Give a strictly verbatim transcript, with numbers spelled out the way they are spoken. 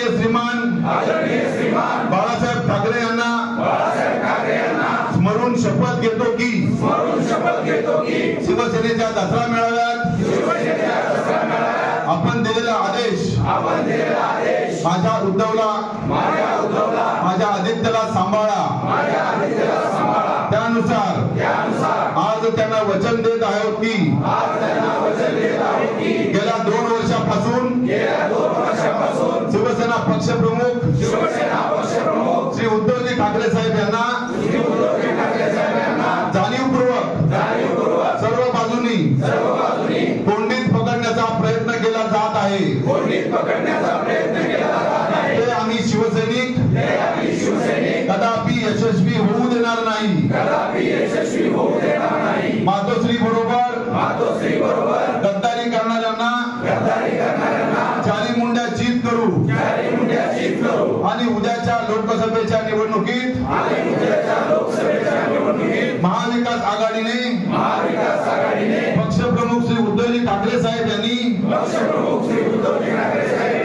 श्रीमान बाळासाहेब ठाकरे यांना स्मरून शपथ घेतो की शिवसेनेच्या दसरा मेळाव्यात आपण दिलेला आदेश माझ्या उद्धवला माझ्या आदित्यला सांभाळा त्यानुसार आज त्यांना वचन देत आहोत की गेल्या दोन वर्षापासून शिवसेना पक्षप्रमुख श्री उद्धवजी ठाकरे साहेब यांना जाणीवपूर्वक सर्व बाजूनी कोंडीत पकडण्याचा प्रयत्न केला जात आहे ते आम्ही शिवसैनिक कदापि यशस्वी होऊ देणार नाही मातोश्री बरोबर गद्दारी करणाऱ्यांना चारी मुंड्या चीत करू आणि उद्याच्या लोकसभेच्या निवडणुकीत महाविकास आघाडीने पक्षप्रमुख श्री उद्धवजी ठाकरे साहेब यांनी